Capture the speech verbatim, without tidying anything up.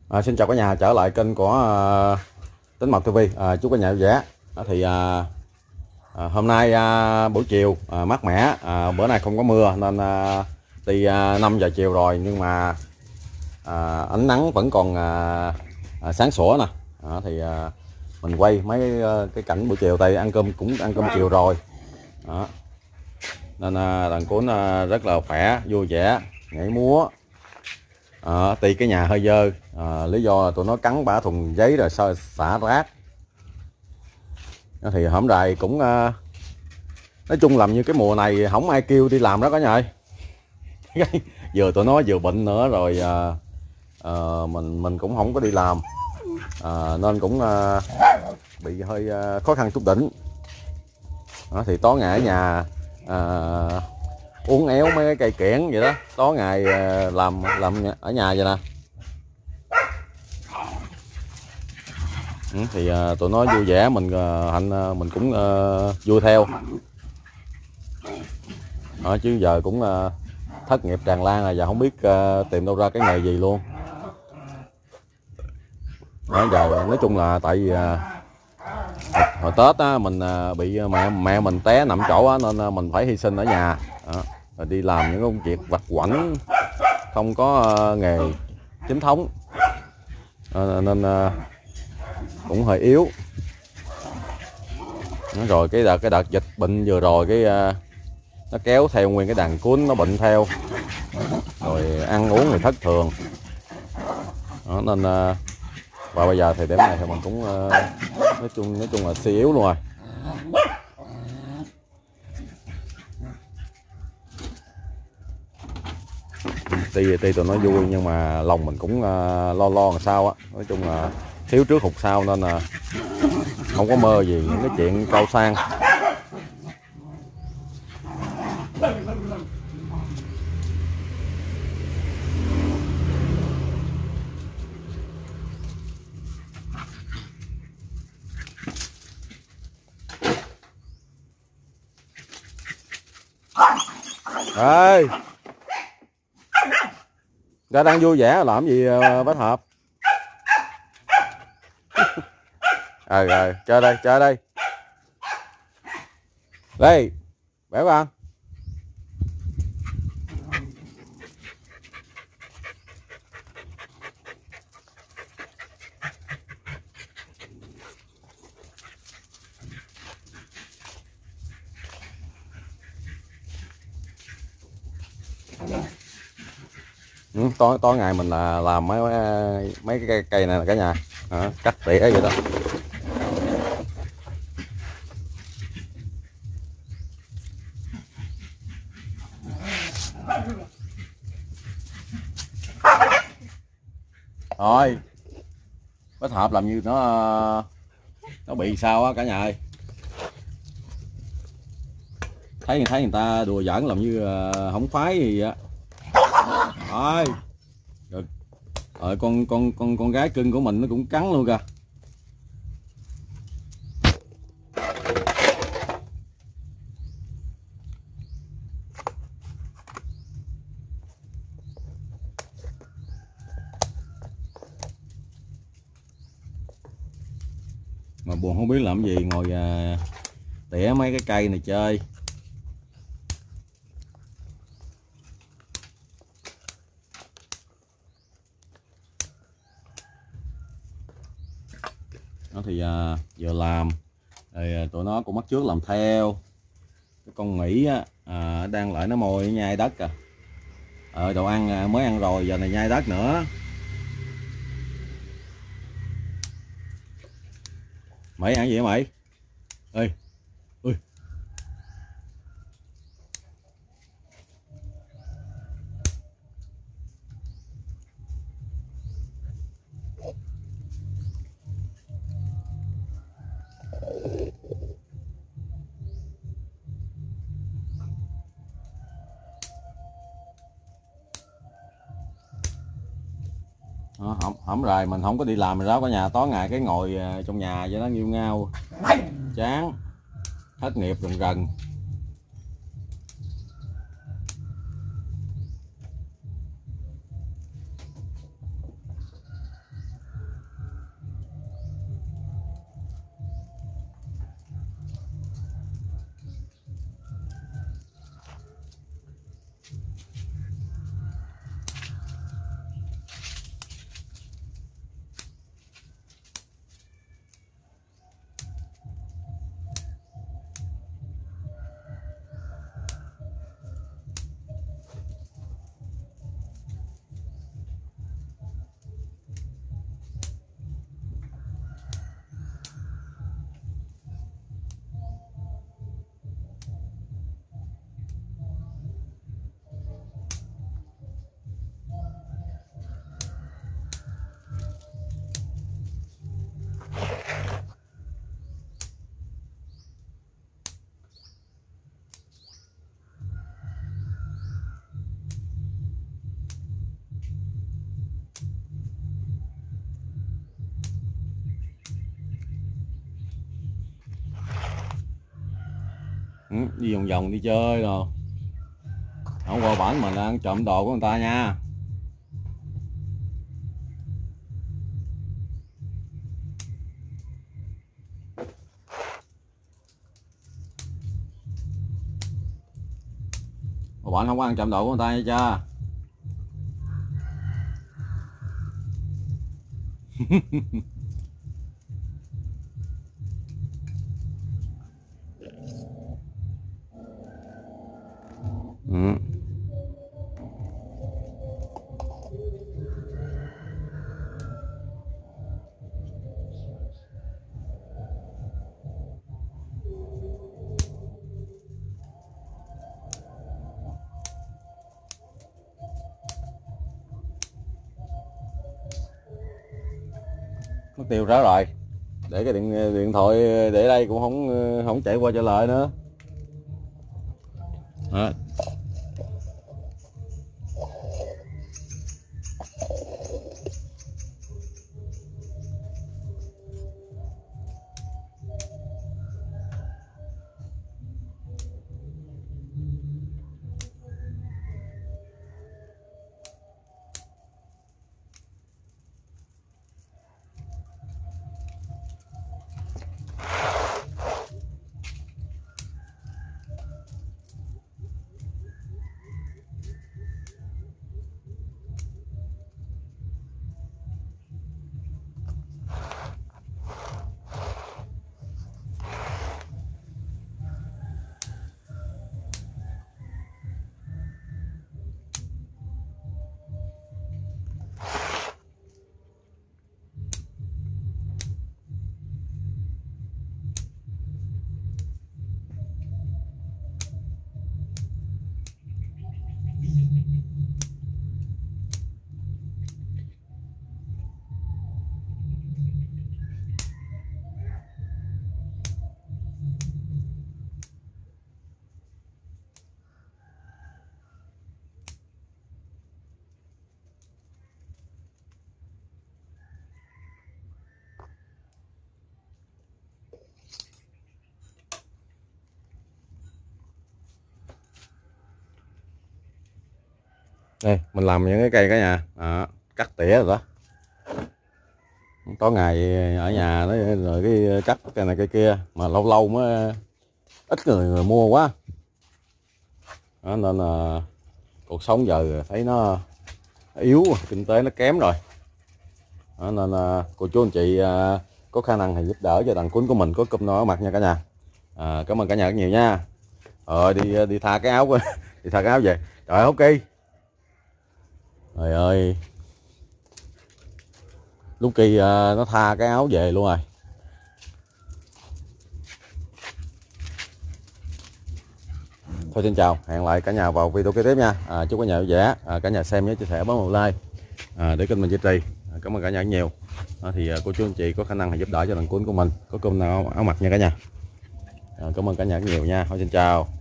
À, xin chào cả nhà, trở lại kênh của uh, Tính Mật ti vi. À, chúc cả nhà vui vẻ. À, thì à, à, hôm nay à, buổi chiều à, mát mẻ, à, bữa nay không có mưa nên à, đi à, năm giờ chiều rồi nhưng mà à, ánh nắng vẫn còn à, à, sáng sủa nè. À, thì à, mình quay mấy à, cái cảnh buổi chiều, tại ăn cơm cũng ăn cơm chiều rồi. Đó. Nên à, đàn cuốn à, rất là khỏe, vui vẻ, nhảy múa. À, tuy cái nhà hơi dơ, à, lý do là tụi nó cắn bã thùng giấy rồi xả, xả rác. Thì hổm rày cũng à, nói chung làm như cái mùa này không ai kêu đi làm đó cả nhà ơi. Vừa tụi nó vừa bệnh nữa rồi, à, à, mình mình cũng không có đi làm, à, nên cũng à, bị hơi à, khó khăn chút đỉnh. Đó, thì tối ngày ở nhà à, uốn éo mấy cái cây kiển vậy đó, tối ngày à, làm làm ở nhà vậy nè. Ừ, thì uh, tụi nó vui vẻ, mình uh, hạnh uh, mình cũng uh, vui theo. Đó, chứ giờ cũng uh, thất nghiệp tràn lan rồi, giờ không biết uh, tìm đâu ra cái nghề gì luôn. Đó, giờ nói chung là tại vì uh, hồi, hồi Tết á, mình uh, bị mẹ mẹ mình té nằm chỗ á, nên uh, mình phải hy sinh ở nhà. Đó, rồi đi làm những công việc vặt vãnh, không có uh, nghề chính thống, uh, nên uh, cũng hơi yếu. Rồi cái đợt cái đợt dịch bệnh vừa rồi cái uh, nó kéo theo nguyên cái đàn cuốn nó bệnh theo, rồi ăn uống thì thất thường. Đó, nên uh, và bây giờ thì điểm này thì mình cũng uh, nói chung nói chung là suy yếu luôn rồi. Tuy tuy tụi nó vui nhưng mà lòng mình cũng uh, lo lo làm sao á, nói chung là thiếu trước hụt sau, nên là không có mơ gì những cái chuyện cao sang. Ê, ra đang vui vẻ làm gì Bách Hợp? Ờ rồi, chơi đây, chơi đây. Đây, bẻ con. Ừ, tối tối ngày mình là làm mấy mấy cái cây này là cả nhà. Đó, cắt tỉa vậy đó. Rồi Bách Hợp làm như nó nó bị sao á cả nhà ơi. Thấy thấy người ta đùa giỡn làm như không phái gì á. Rồi. Rồi, rồi con con con con gái cưng của mình nó cũng cắn luôn kìa. Mà buồn không biết làm gì, ngồi à, tỉa mấy cái cây này chơi. Đó thì à, vừa làm rồi à, tụi nó cũng bắt chước làm theo. Cái con Mỹ á, à, đang lại nó mồi nhai đất à. Ờ, đồ ăn à, mới ăn rồi, giờ này nhai đất nữa. Mày ăn gì vậy mày? Ê, ui. Đó, hổng, hổng rồi mình không có đi làm rồi đó cả nhà, tối ngày cái ngồi trong nhà cho nó nghiêu ngao chán, thất nghiệp rần rần. Ừ, đi vòng vòng đi chơi rồi không qua bển mình ăn trộm đồ của người ta nha. Qua bển không có ăn trộm đồ của người ta nha cha. Ừ. Mất tiêu ráo rồi, để cái điện điện thoại để đây cũng không không chạy qua trả lời nữa. Đó. Đây mình làm những cái cây cả nhà à, cắt tỉa rồi đó. Có ngày ở nhà nó rồi cái cắt cây này cây kia mà lâu lâu mới ít người, người mua quá đó, nên là cuộc sống giờ thấy nó yếu, kinh tế nó kém rồi đó, nên là cô chú anh chị à, có khả năng thì giúp đỡ cho đàn cuốn của mình có cụm nó ở mặt nha cả nhà. À, cảm ơn cả nhà rất nhiều nha. Rồi đi đi tha cái áo của đi tha cái áo về trời. Ok trời ơi, lúc kỳ uh, nó tha cái áo về luôn rồi. Thôi xin chào, hẹn lại cả nhà vào video kế tiếp nha. À, chúc cả nhà vui vẻ, à, cả nhà xem nhớ chia sẻ bấm một like à, để kênh mình duy trì. À, cảm ơn cả nhà rất nhiều. À, thì uh, cô chú anh chị có khả năng thì giúp đỡ cho đàn cuốn của mình có cơm nào áo mặc nha cả nhà. À, cảm ơn cả nhà rất nhiều nha. Thôi xin chào.